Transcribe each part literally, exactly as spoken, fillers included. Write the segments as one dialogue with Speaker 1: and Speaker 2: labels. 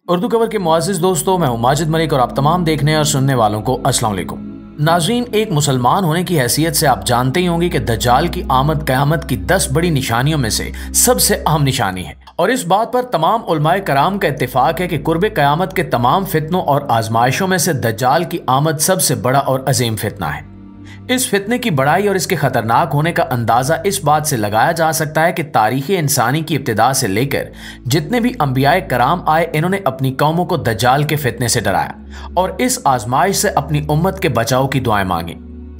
Speaker 1: اردو کور کے معزز دوستوں، میں ہوں ماجد ملک اور آپ تمام دیکھنے اور سننے والوں کو السلام علیکم۔ ناظرین، ایک مسلمان ہونے کی حیثیت سے آپ جانتے ہی ہوں گے کہ دجال کی آمد قیامت کی دس بڑی نشانیوں میں سے سب سے اہم نشانی ہے، اور اس بات پر تمام علماء کرام کا اتفاق ہے کہ قرب قیامت کے تمام فتنوں اور آزمائشوں میں سے دجال کی آمد سب سے بڑا اور عظیم فتنہ ہے۔ اس فتنے کی بڑائی اور اس کے خطرناک ہونے کا اندازہ اس بات سے لگایا جا سکتا ہے کہ تاریخ انسانی کی ابتدا سے لے کر جتنے بھی انبیاء کرام آئے، انہوں نے اپنی قوموں کو دجال کے فتنے سے ڈرایا اور اس آزمائش سے اپنی امت کے بچاؤ کی دعائیں مانگیں۔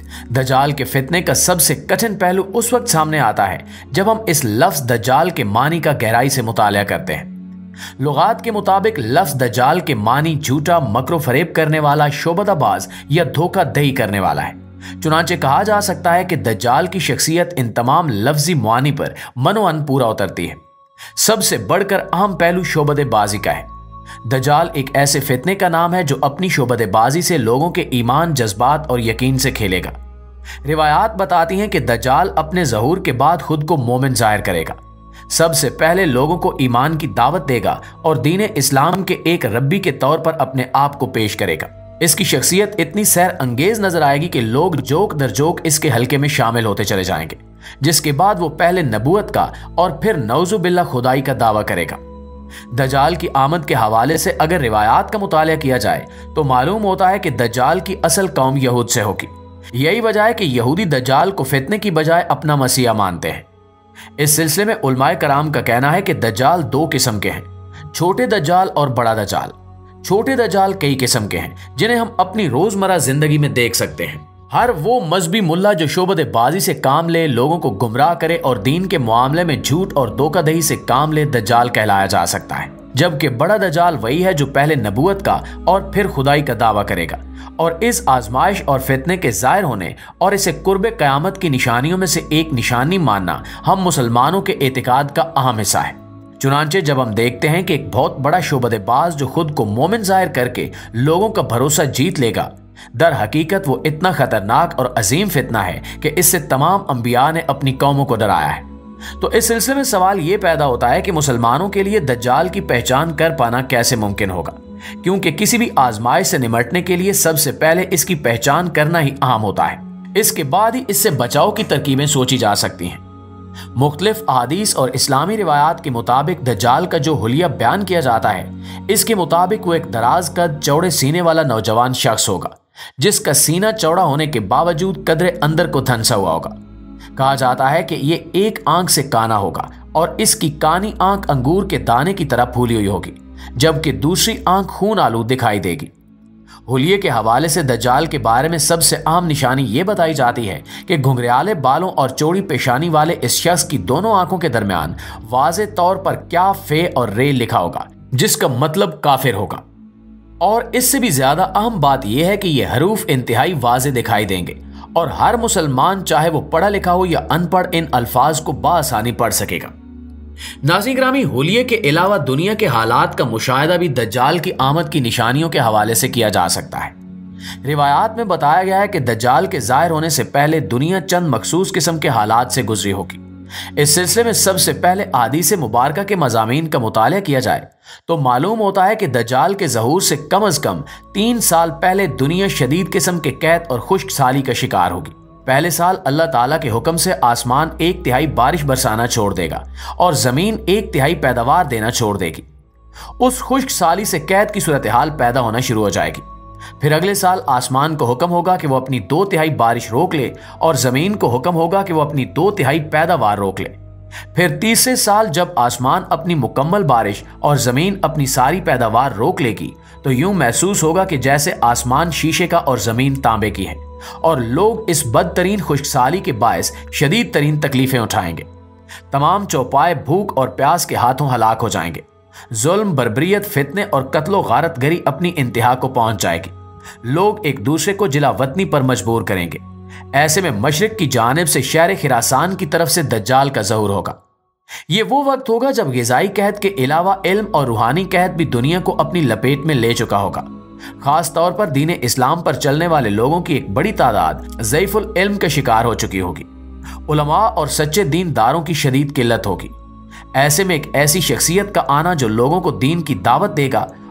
Speaker 1: دجال کے فتنے کا سب سے کٹھن پہلو اس وقت سامنے آتا ہے جب ہم اس لفظ دجال کے معنی کا گہرائی سے مطالعہ کرتے ہیں۔ لغات کے مطابق لفظ دجال کے معنی جھوٹا، مکر و فریب کرنے والا، شعبدہ باز یا دھوکہ دہی کرنے والا ہے۔ چنانچہ کہا جا سکتا ہے کہ دجال کی شخصیت ان تمام لفظی معانی پر منو ان پورا اترتی ہے۔ سب سے بڑھ کر اہم پہلو شعبدہ بازی کا ہے۔ دجال ایک ایسے فتنے کا نام ہے جو اپنی شعبدہ بازی سے لوگوں کے ایمان، جذبات اور یقین سے کھیلے گا۔ روایات بتاتی ہیں کہ دجال اپنے ظہور کے بعد خود کو مومن ظاہر کرے گا، سب سے پہلے لوگوں کو ایمان کی دعوت دے گا اور دین اسلام کے ایک ربی کے طور پر اپنے آپ کو پیش کرے گا۔ اس کی شخصیت اتنی سیر انگیز نظر آئے گی کہ لوگ جوک در جوک اس کے حلقے میں شامل ہوتے چلے جائیں گے، جس کے بعد وہ پہلے نبوت کا اور پھر نعوذ باللہ خدائی کا دعویٰ کرے گا۔ دجال کی آمد کے حوالے سے اگر روایات کا مطالعہ کیا جائے تو معلوم ہوتا ہے کہ دجال کی اصل قوم یہود سے ہوگی۔ یہی وجہ ہے کہ یہودی دجال کو فتنے کی بجائے اپنا مسیح مانتے ہیں۔ اس سلسلے میں علماء کرام کا کہنا ہے کہ دجال دو قسم کے ہیں، چھوٹے دجال اور بڑا دجال۔ چھوٹے دجال کئی قسم کے ہیں جنہیں ہم اپنی روزمرہ زندگی میں دیکھ سکتے ہیں۔ ہر وہ مذہبی ملا جو شعبدہ بازی سے کام لے، لوگوں کو گمراہ کرے اور دین کے معاملے میں جھوٹ اور دھوکہ دہی سے کام لے، دجال کہلایا جا سکتا ہے۔ جبکہ بڑا دجال وہی ہے جو پہلے نبوت کا اور پھر خدائی کا دعویٰ کرے گا اور اس آزمائش اور فتنے کے ظاہر ہونے اور اسے قرب قیامت کی نشانیوں میں سے ایک نشانی ماننا ہم مسلمانوں کے اعتقاد کا اہم حصہ ہے۔ چنانچہ جب ہم دیکھتے ہیں کہ ایک بہت بڑا شعبدہ باز جو خود کو مومن ظاہر کر کے لوگوں کا بھروسہ جیت لے گا، در حقیقت وہ اتنا خطرناک اور عظیم فتنہ ہے کہ اس سے تمام انبیاء نے اپنی قوموں کو ڈرایا ہے۔ تو اس سلسلے میں سوال یہ پیدا ہوتا ہے کہ مسلمانوں کے لیے دجال کی پہچان کر پانا کیسے ممکن ہوگا، کیونکہ کسی بھی آزمائش سے نمٹنے کے لیے سب سے پہلے اس کی پہچان کرنا ہی اہم ہوتا ہے۔ اس کے بعد ہی اس سے بچاؤ کی ترکیبیں سوچی جا سکتی ہیں۔ مختلف احادیث اور اسلامی روایات کے مطابق دجال کا جو حلیہ بیان کیا جاتا ہے، اس کے مطابق وہ ایک دراز قد، چوڑے سینے والا نوجوان شخص ہوگا جس کا سینہ چوڑا ہونے کے باوجود قدرے اندر کو دھنسا ہوا ہوگا۔ کہا جاتا ہے کہ یہ ایک آنکھ سے کانا ہوگا اور اس کی کانی آنکھ انگور کے دانے کی طرح پھولی ہوئی ہوگی، جبکہ دوسری آنکھ خون آلود دکھائی دے گی۔ حلیے کے حوالے سے دجال کے بارے میں سب سے اہم نشانی یہ بتائی جاتی ہے کہ گھنگریالے بالوں اور چوڑی پیشانی والے اس شخص کی دونوں آنکھوں کے درمیان واضح طور پر کیا فے اور رے لکھا ہوگا، جس کا مطلب کافر ہوگا۔ اور اس سے بھی زیادہ اہم بات یہ ہے کہ یہ حروف انتہائی واضح دکھائی دیں گے اور ہر مسلمان چاہے وہ پڑھا لکھا ہو یا ان پڑھ ان الفاظ کو بآسانی پڑھ سکے گا۔ ناظرین گرامی، حلیے کے علاوہ دنیا کے حالات کا مشاہدہ بھی دجال کی آمد کی نشانیوں کے حوالے سے کیا جا سکتا ہے۔ روایات میں بتایا گیا ہے کہ دجال کے ظاہر ہونے سے پہلے دنیا چند مخصوص قسم کے حالات سے گزری ہوگی۔ اس سلسلے میں سب سے پہلے احادیث مبارکہ کے مضامین کا مطالعہ کیا جائے تو معلوم ہوتا ہے کہ دجال کے ظہور سے کم از کم تین سال پہلے دنیا شدید قسم کے قحط اور خشک سالی کا شکار ہوگی۔ پہلے سال اللہ تعالیٰ کے حکم سے آسمان ایک تہائی بارش برسانا چھوڑ دے گا اور زمین ایک تہائی پیداوار دینا چھوڑ دے گی۔ اس خشک سالی سے قحط کی صورتحال پیدا ہونا شروع ہو جائے گی۔ پھر اگلے سال آسمان کو حکم ہوگا کہ وہ اپنی دو تہائی بارش روک لے اور زمین کو حکم ہوگا کہ وہ اپنی دو تہائی پیداوار روک لے۔ پھر تیسرے سال جب آسمان اپنی مکمل بارش اور زمین اپنی ساری پیداوار روک لے گی تو یوں محسوس ہوگا کہ جیسے آسمان شیشے کا اور زمین تانبے کی ہے، اور لوگ اس بدترین خشک سالی کے باعث شدید ترین تکلیفیں اٹھائیں گے۔ تمام چوپائے بھوک اور پیاس کے ہاتھوں ہلاک ہو جائیں گے۔ ظلم، بربریت، فتنے اور قتل و غارت گری اپنی انتہا کو پہنچ جائے گی۔ لوگ ایک دوسرے کو جلا وطنی پر مجبور کریں گے۔ ایسے میں مشرق کی جانب سے شہر خراسان کی طرف سے دجال کا ظہور ہوگا۔ یہ وہ وقت ہوگا جب غذائی قحط کے علاوہ علم اور روحانی قحط بھی دنیا کو اپنی لپیٹ میں لے چکا ہوگا۔ خاص طور پر دین اسلام پر چلنے والے لوگوں کی ایک بڑی تعداد ضعیف العلم کا شکار ہو چکی ہوگی۔ علماء اور سچے دین داروں کی شدید قلت ہوگی۔ ایسے میں ایک ایسی شخصیت کا آنا جو لوگوں کو دین کی دعوت دے گا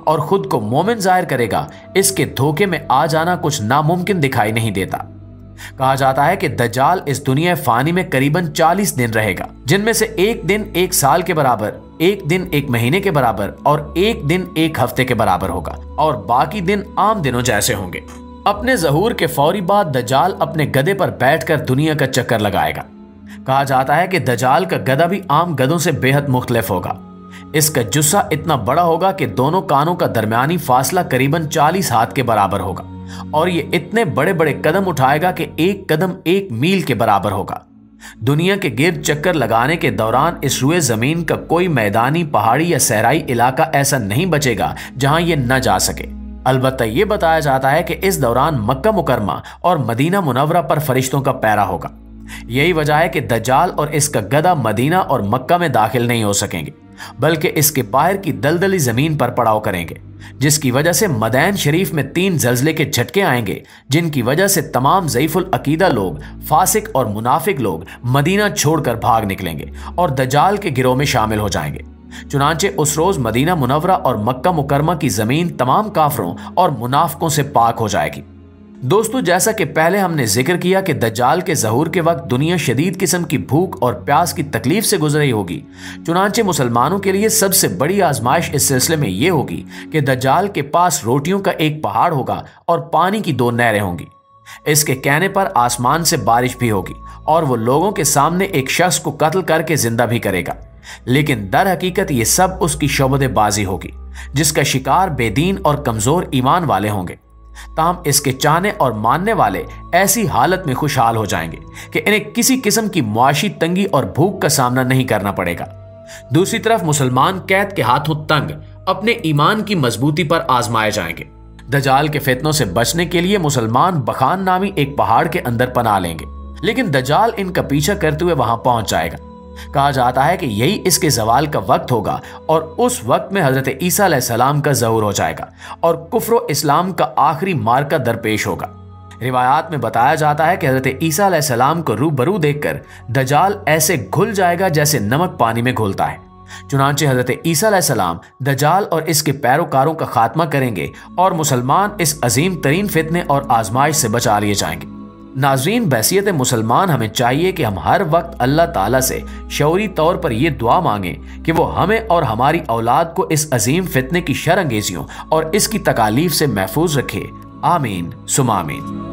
Speaker 1: और खुद को मोमिन जाहिर करेगा, इसके धोखे में आ जाना कुछ नामुमकिन दिखाई नहीं देता। कहा जाता है कि दज्जाल इस दुनिया फानी में करीबन चालीस दिन रहेगा, जिनमें से एक दिन एक साल के बराबर, एक दिन एक महीने के बराबर और एक दिन एक हफ्ते के बराबर होगा और बाकी दिन आम दिनों जैसे होंगे। अपने ज़हूर के फौरी बाद दज्जाल अपने गधे पर बैठकर दुनिया का चक्कर लगाएगा। कहा जाता है कि दज्जाल का गधा भी आम गधों से बेहद मुख्तलिफ होगा। इसका जुस्सा इतना बड़ा होगा कि दोनों कानों का दरमियानी फासला करीबन चालीस हाथ के बराबर होगा और ये इतने बड़े बड़े कदम उठाएगा कि एक कदम एक मील के बराबर होगा। दुनिया के गिर्द चक्कर लगाने के दौरान इस रुए जमीन का कोई मैदानी, पहाड़ी या सहराई इलाका ऐसा नहीं बचेगा जहां ये न जा सके। अलबत्ता ये बताया जाता है कि इस दौरान मक्का मुकरमा और मदीना मुनव्वरा पर फरिश्तों का पैरा होगा। यही वजह है कि दज्जाल और इसका गधा मदीना और मक्का में दाखिल नहीं हो सकेंगे, बल्कि इसके बाहर की दलदली जमीन पर पड़ाव करेंगे, जिसकी वजह से मदैन शरीफ में तीन जल्जले के झटके आएंगे, जिनकी वजह से तमाम ज़ईफुल अकीदा लोग, फासिक और मुनाफिक लोग मदीना छोड़कर भाग निकलेंगे और दज्जाल के गिरोह में शामिल हो जाएंगे। चुनांचे उस रोज मदीना मुनव्वरा और मक्का मुकरमा की जमीन तमाम काफरों और मुनाफिकों से पाक हो जाएगी। दोस्तों, जैसा कि पहले हमने जिक्र किया कि दज्जाल के ज़हूर के वक्त दुनिया शदीद किस्म की भूख और प्यास की तकलीफ से गुजर रही होगी। चुनांचे मुसलमानों के लिए सबसे बड़ी आजमाइश इस सिलसिले में यह होगी कि दज्जाल के पास रोटियों का एक पहाड़ होगा और पानी की दो नहरें होंगी। इसके कहने पर आसमान से बारिश भी होगी और वो लोगों के सामने एक शख्स को कत्ल करके जिंदा भी करेगा, लेकिन दर हकीकत ये सब उसकी शोबदेबाजी होगी, जिसका शिकार बेदीन और कमजोर ईमान वाले होंगे। ताहम इसके चाहने और मानने वाले ऐसी हालत में खुशहाल हो जाएंगे कि इन्हें किसी किस्म की मुआशी तंगी और भूख का सामना नहीं करना पड़ेगा। दूसरी तरफ मुसलमान कैद के हाथों तंग अपने ईमान की मजबूती पर आजमाए जाएंगे। दज्जाल के फितनों से बचने के लिए मुसलमान बखान नामी एक पहाड़ के अंदर पनाह लेंगे, लेकिन दज्जाल इनका पीछा करते हुए वहां पहुंच जाएगा। कहा जाता है कि यही इसके जवाल का वक्त होगा और उस वक्त में हजरत ईसा अलैहिस्सलाम का ज़हूर हो जाएगा और कुफ्र इस्लाम का आखिरी मार्का दरपेश होगा। रिवायात में बताया जाता है कि हजरत ईसा अलैहिस्सलाम को रूबरू देखकर दज्जाल ऐसे घुल जाएगा जैसे नमक पानी में घुलता है। चुनांचे हजरत ईसा अलैहिस्सलाम दज्जाल और इसके पैरोकारों का खात्मा करेंगे और मुसलमान इस अजीम तरीन फितने और आजमाइश से बचा लिए जाएंगे। नाज़रीन, बहसियत मुसलमान हमें चाहिए कि हम हर वक्त अल्लाह ताला से शऊरी तौर पर यह दुआ मांगें कि वो हमें और हमारी औलाद को इस अजीम फितने की शर अंगेजियों और इसकी तकालीफ से महफूज रखे। आमीन सुमा आमीन।